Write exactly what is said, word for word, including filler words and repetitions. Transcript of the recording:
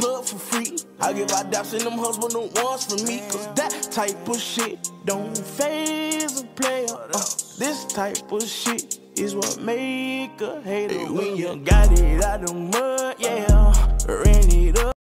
plug for free. I give out daps and them husband the ones for me. Cause that type of shit don't faze a player. Uh, this type of shit is what make a hater. When you got it out the mud, yeah, ran it up.